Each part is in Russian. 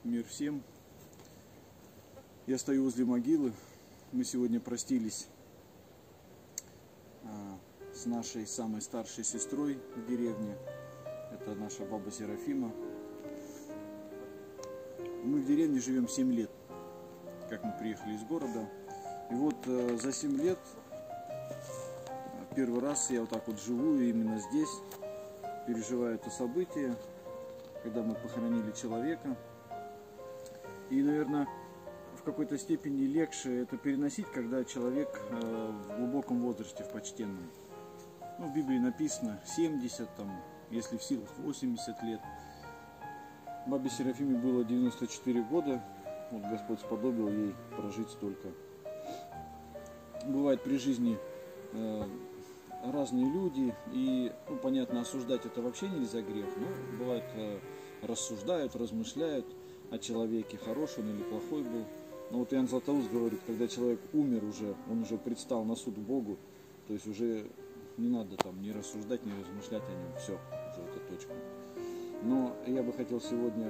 Мир всем. Я стою возле могилы. Мы сегодня простились с нашей самой старшей сестрой в деревне. Это наша баба Серафима. Мы в деревне живем 7 лет, как мы приехали из города. И вот за 7 лет первый раз я вот так вот живу именно здесь, переживаю это событие, когда мы похоронили человека. И, наверное, в какой-то степени легче это переносить, когда человек в глубоком возрасте, в почтенном. Ну, в Библии написано 70, там, если в силах 80 лет. Бабе Серафиме было 94 года. Вот Господь сподобил ей прожить столько. Бывает при жизни разные люди, и, ну, понятно, осуждать это вообще нельзя, грех, но бывает рассуждают, размышляют о человеке, хороший он или плохой был. Но вот Иоанн Златоуст говорит, когда человек умер уже, он уже предстал на суд Богу, то есть уже не надо там ни рассуждать, ни размышлять о нем, все, уже это точка. Но я бы хотел сегодня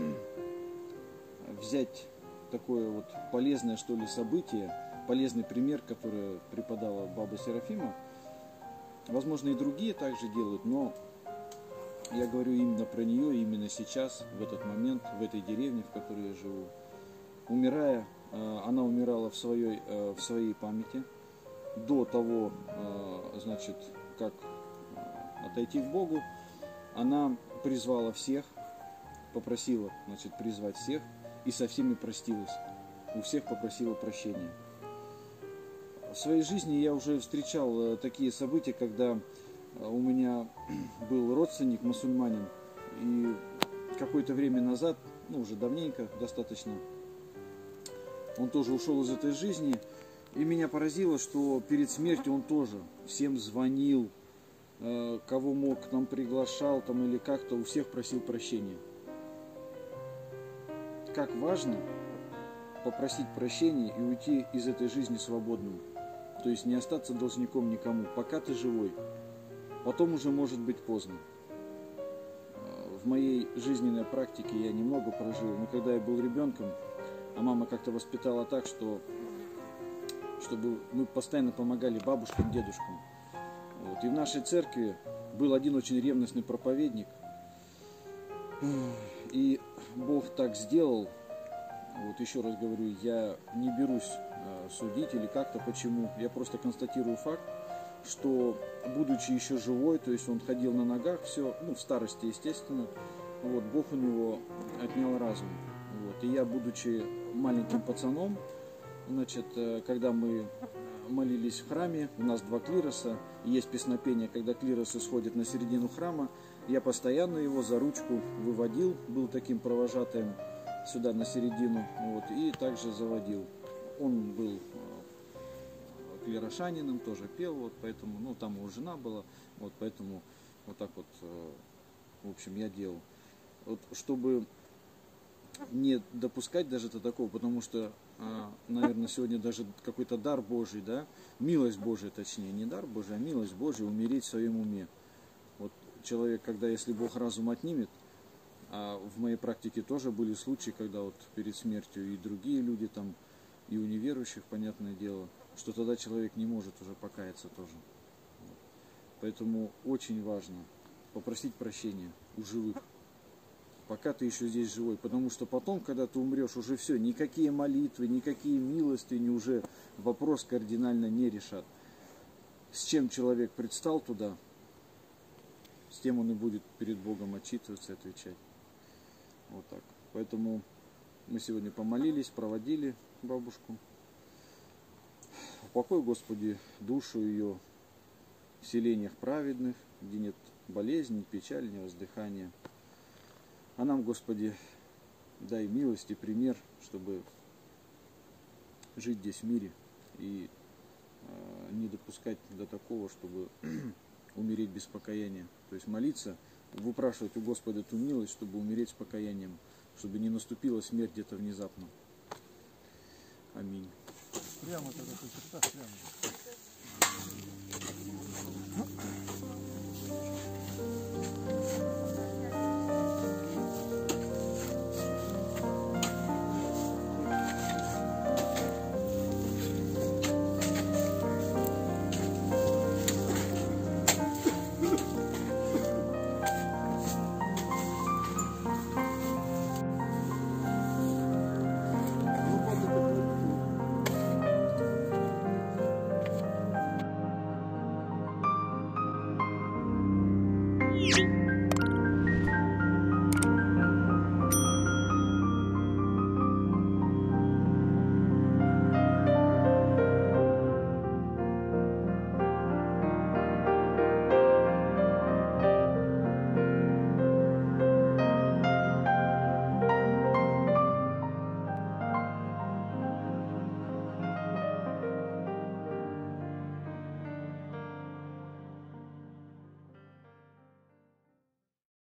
взять такое вот полезное, что ли, событие, полезный пример, который преподала баба Серафима. Возможно, и другие также делают, но я говорю именно про нее, именно сейчас, в этот момент, в этой деревне, в которой я живу. Умирая, она умирала в своей памяти, до того, значит, как отойти к Богу, она призвала всех, попросила, значит, призвать всех, и со всеми простилась, у всех попросила прощения. В своей жизни я уже встречал такие события, когда у меня был родственник мусульманин, и какое-то время назад, ну уже давненько достаточно, он тоже ушел из этой жизни, и меня поразило, что перед смертью он тоже всем звонил, кого мог там приглашал, там или как-то у всех просил прощения. Как важно попросить прощения и уйти из этой жизни свободным, то есть не остаться должником никому, пока ты живой. Потом уже может быть поздно. В моей жизненной практике я немного прожил, но когда я был ребенком, а мама как-то воспитала так, чтобы мы постоянно помогали бабушкам, дедушкам. Вот. И в нашей церкви был один очень ревностный проповедник. И Бог так сделал, вот еще раз говорю, я не берусь судить или как-то почему, я просто констатирую факт, что, будучи еще живой, то есть он ходил на ногах, все, ну, в старости, естественно, вот, Бог у него отнял разум. Вот, и я, будучи маленьким пацаном, значит, когда мы молились в храме, у нас 2 клироса, есть песнопение, когда клиросы сходят на середину храма, я постоянно его за ручку выводил, был таким провожатым сюда на середину, вот, и также заводил. Он был клирошанином, тоже пел, вот, поэтому, ну, там его жена была, вот, поэтому вот так вот, в общем, я делал. Вот, чтобы не допускать даже до такого, потому что, наверное, сегодня даже какой-то дар Божий, да, милость Божия, точнее, не дар Божий, а милость Божия, умереть в своем уме. Вот человек, когда, если Бог разум отнимет, а в моей практике тоже были случаи, когда вот перед смертью и другие люди там, и у неверующих, понятное дело, что тогда человек не может уже покаяться тоже. Вот. Поэтому очень важно попросить прощения у живых, пока ты еще здесь живой. Потому что потом, когда ты умрешь, уже все, никакие молитвы, никакие милостыни уже вопрос кардинально не решат. С чем человек предстал туда, с тем он и будет перед Богом отчитываться и отвечать. Вот так. Поэтому мы сегодня помолились, проводили бабушку. Упокой, Господи, душу ее в селениях праведных, где нет болезни, печали, ни воздыхания. А нам, Господи, дай милость и пример, чтобы жить здесь в мире и не допускать до такого, чтобы умереть без покаяния. То есть молиться, выпрашивать у Господа эту милость, чтобы умереть с покаянием, чтобы не наступила смерть где-то внезапно. Аминь. Прямо тогда хоть так, прямо.